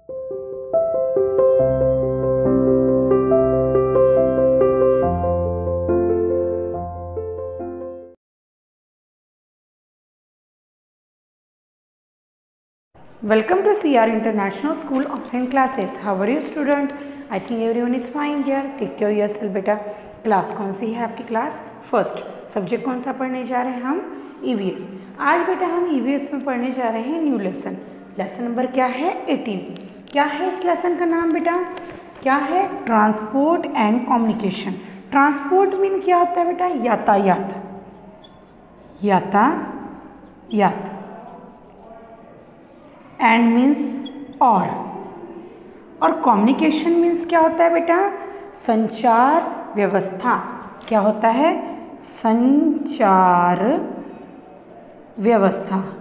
Welcome to CR International School online classes. How are you student? I think everyone is fine here. Take care of yourself बेटा. Class कौन सी है आपकी? Class first. Subject कौन सा पढ़ने जा रहे हैं हम? EVS. आज बेटा हम EVS में पढ़ने जा रहे हैं न्यू लेसन. लेसन नंबर क्या है? 18. क्या है इस लेसन का नाम बेटा? क्या है? Transport and communication. Transport mean क्या होता है बेटा? यातायात. यातायात. एंड मीन्स और कम्युनिकेशन मीन्स क्या होता है बेटा? संचार व्यवस्था. क्या होता है? संचार व्यवस्था.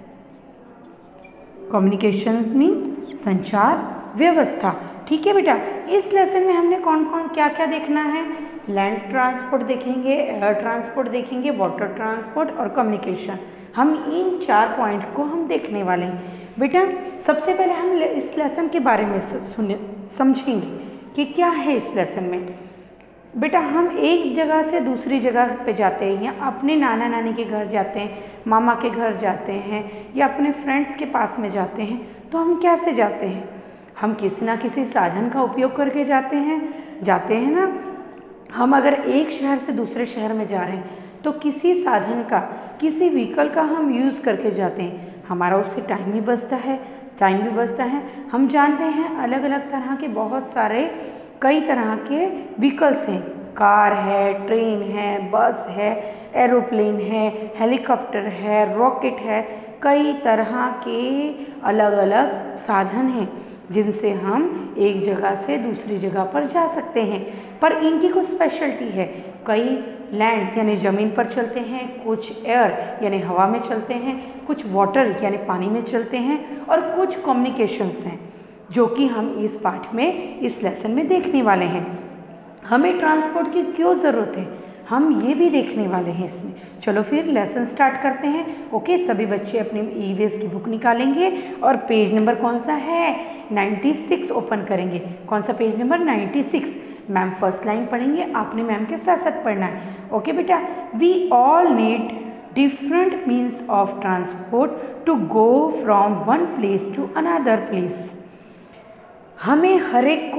कम्युनिकेशन मीन संचार व्यवस्था. ठीक है बेटा. इस लेसन में हमने कौन कौन क्या क्या देखना है? लैंड ट्रांसपोर्ट देखेंगे, एयर ट्रांसपोर्ट देखेंगे, वाटर ट्रांसपोर्ट और कम्युनिकेशन. हम इन 4 पॉइंट को हम देखने वाले हैं बेटा. सबसे पहले हम इस लेसन के बारे में समझेंगे कि क्या है इस लेसन में. बेटा हम एक जगह से दूसरी जगह पे जाते हैं, या अपने नाना नानी के घर जाते हैं, मामा के घर जाते हैं, या अपने फ्रेंड्स के पास में जाते हैं, तो हम कैसे जाते हैं? हम किसी ना किसी साधन का उपयोग करके जाते हैं ना. हम अगर एक शहर से दूसरे शहर में जा रहे हैं तो किसी साधन का, किसी व्हीकल का हम यूज़ करके जाते हैं. हमारा उससे टाइम भी बचता है. हम जानते हैं अलग अलग तरह के बहुत सारे कई तरह के व्हीकल्स हैं. कार है, ट्रेन है, बस है, एरोप्लेन है, हेलीकॉप्टर है, रॉकेट है. कई तरह के अलग अलग साधन हैं जिनसे हम एक जगह से दूसरी जगह पर जा सकते हैं. पर इनकी कुछ स्पेशलिटी है. कई लैंड यानी ज़मीन पर चलते हैं, कुछ एयर यानी हवा में चलते हैं, कुछ वाटर यानी पानी में चलते हैं, और कुछ कम्युनिकेशंस हैं जो कि हम इस पाठ में, इस लेसन में देखने वाले हैं. हमें ट्रांसपोर्ट की क्यों ज़रूरत है, हम ये भी देखने वाले हैं इसमें. चलो फिर लेसन स्टार्ट करते हैं. ओके, सभी बच्चे अपनी EVS की बुक निकालेंगे और पेज नंबर कौन सा है? 96 ओपन करेंगे. कौन सा page number? 96. Ma'am first line पढ़ेंगे, आपने मैम के साथ साथ पढ़ना है. ओके बेटा. We all need different means of transport to go from one place to another place. हमें हर एक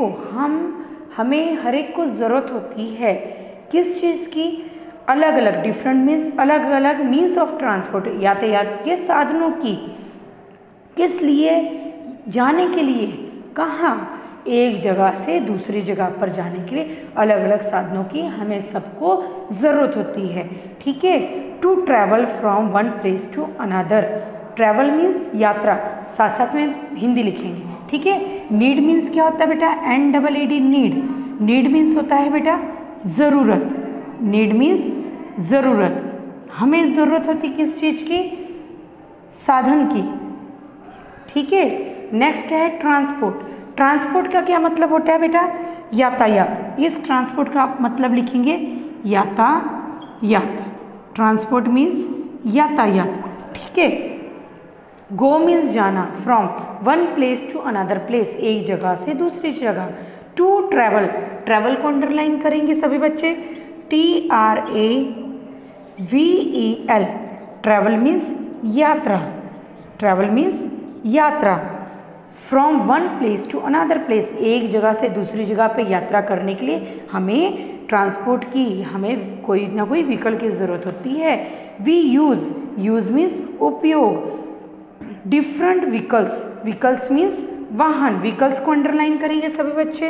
को ज़रूरत होती है किस चीज़ की? अलग अलग, डिफरेंट मीन्स अलग अलग मीन्स ऑफ ट्रांसपोर्ट, यातायात के साधनों की. किस लिए? जाने के लिए. कहाँ? एक जगह से दूसरी जगह पर जाने के लिए अलग अलग साधनों की हमें सबको ज़रूरत होती है. ठीक है. To travel from one place to another. Travel means यात्रा, साथ साथ में हिंदी लिखेंगे. ठीक है. नीड मीन्स क्या होता है बेटा? NEED, need. नीड मीन्स होता है बेटा ज़रूरत. नीड मीन्स ज़रूरत. हमें ज़रूरत होती किस चीज़ की? साधन की. ठीक है. नेक्स्ट क्या है? ट्रांसपोर्ट. ट्रांसपोर्ट का क्या मतलब होता है बेटा? यातायात. इस ट्रांसपोर्ट का मतलब लिखेंगे यातायात. ट्रांसपोर्ट मीन्स यातायात. ठीक है. गो मीन्स जाना, from one place to another place, एक जगह से दूसरी जगह. To travel. ट्रैवल को अंडरलाइन करेंगे सभी बच्चे. TRAVEL. ट्रैवल मीन्स यात्रा. ट्रैवल मीन्स यात्रा. From one place to another place, एक जगह से दूसरी जगह पे यात्रा करने के लिए हमें ट्रांसपोर्ट की, हमें कोई ना कोई व्हीकल की ज़रूरत होती है. वी यूज़ मीन्स उपयोग. Different vehicles. व्हीकल्स मीन्स वाहन. व्हीकल्स को अंडरलाइन करेंगे सभी बच्चे.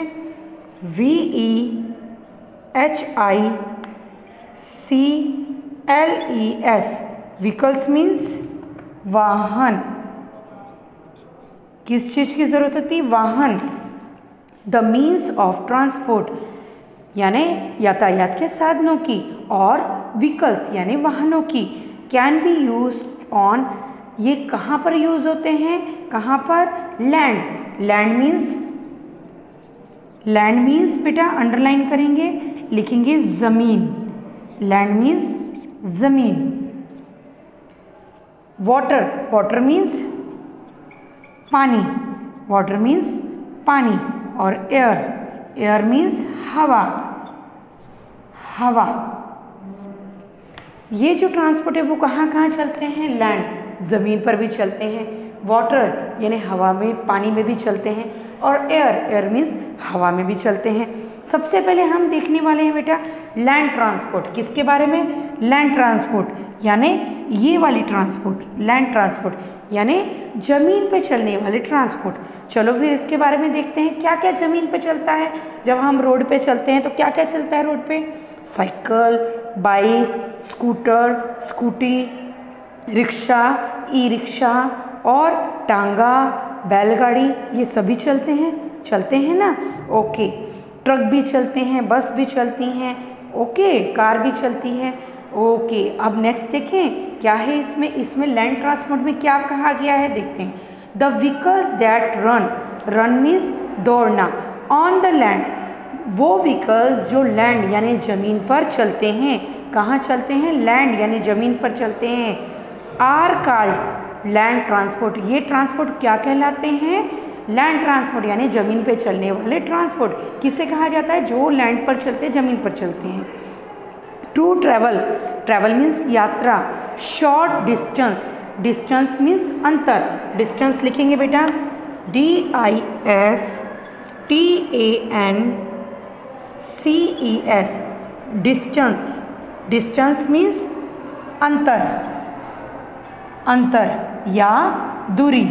VEHICLES. व्हीकल्स मीन्स वाहन. किस चीज़ की ज़रूरत होती है? वाहन. द मीन्स ऑफ ट्रांसपोर्ट यानी यातायात के साधनों की, और व्हीकल्स यानी वाहनों की. Can be use on. ये कहाँ पर यूज़ होते हैं? कहाँ पर? लैंड. लैंड मीन्स बेटा अंडरलाइन करेंगे, लिखेंगे ज़मीन. लैंड मीन्स ज़मीन. वाटर. वाटर मीन्स पानी. वाटर मीन्स पानी, और एयर मीन्स हवा। हवा, ये जो ट्रांसपोर्ट है वो कहाँ कहाँ चलते हैं? लैंड, ज़मीन पर भी चलते हैं। वाटर यानी हवा में, पानी में भी चलते हैं। और एयर मीन्स हवा में भी चलते हैं। सबसे पहले हम देखने वाले हैं बेटा लैंड ट्रांसपोर्ट। किसके बारे में? लैंड ट्रांसपोर्ट, यानी ये वाली ट्रांसपोर्ट, लैंड ट्रांसपोर्ट यानी ज़मीन पे चलने वाले ट्रांसपोर्ट। चलो फिर इसके बारे में देखते हैं क्या क्या ज़मीन पे चलता है। जब हम रोड पे चलते हैं तो क्या क्या चलता है रोड पे? Cycle, bike, scooter, scooty, rickshaw, e rickshaw और टांगा, बैलगाड़ी, ये सभी चलते हैं ना। ओके, ट्रक भी चलते हैं, बस भी चलती हैं, ओके, कार भी चलती है। ओके, अब नेक्स्ट देखें क्या है इसमें लैंड ट्रांसपोर्ट में क्या कहा गया है, देखते हैं। The vehicles that run means दौड़ना, ऑन द लैंड, वो व्हीकल्स जो लैंड यानी ज़मीन पर चलते हैं। कहाँ चलते हैं? लैंड यानी ज़मीन पर चलते हैं। आर कॉल्ड लैंड ट्रांसपोर्ट, ये ट्रांसपोर्ट क्या कहलाते हैं? लैंड ट्रांसपोर्ट यानी ज़मीन पे चलने वाले ट्रांसपोर्ट। किसे कहा जाता है? जो लैंड पर चलते हैं, ज़मीन पर चलते हैं। टू ट्रैवल मीन्स यात्रा। शॉर्ट डिस्टेंस मीन्स अंतर। डिस्टेंस लिखेंगे बेटा DISTANCES, डिस्टेंस मीन्स अंतर या दूरी।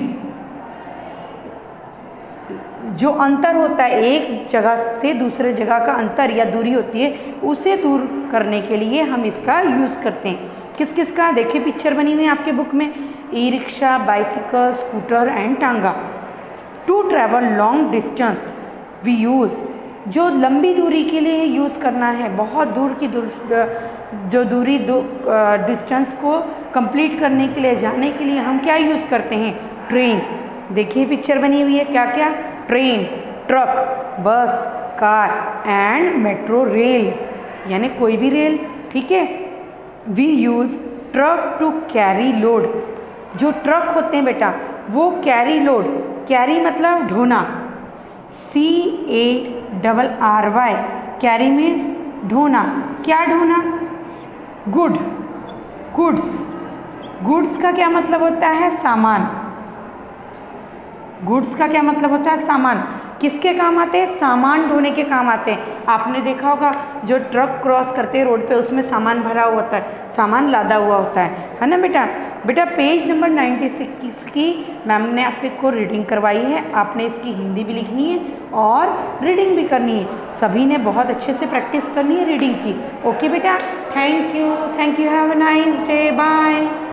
जो अंतर होता है, एक जगह से दूसरे जगह का अंतर या दूरी होती है, उसे दूर करने के लिए हम इसका यूज़ करते हैं। किस किस का? देखिए पिक्चर बनी हुई है आपके बुक में, e rickshaw, bicycle, scooter and tonga. To travel long distance we use, जो लंबी दूरी के लिए यूज़ करना है, बहुत दूर की डिस्टेंस को कंप्लीट करने के लिए, जाने के लिए हम क्या यूज़ करते हैं? ट्रेन। देखिए पिक्चर बनी हुई है, क्या क्या? Train, truck, bus, car and metro rail, यानी कोई भी रेल, ठीक है। We use truck to carry load, जो ट्रक होते हैं बेटा वो कैरी लोड, कैरी मतलब ढोना, CARRY, कैरी मीन्स ढोना। क्या ढोना? गुड्स का क्या मतलब होता है? सामान। गुड्स का क्या मतलब होता है? सामान। किसके काम आते हैं? सामान ढोने के काम आते हैं। आपने देखा होगा जो ट्रक क्रॉस करते हैं रोड पे, उसमें सामान भरा हुआ होता है, सामान लादा हुआ होता है ना बेटा। पेज नंबर 96 की मैम ने आपको रीडिंग करवाई है, आपने इसकी हिंदी भी लिखनी है और रीडिंग भी करनी है। सभी ने बहुत अच्छे से प्रैक्टिस करनी है रीडिंग की। ओके बेटा, thank you, have a nice day, bye.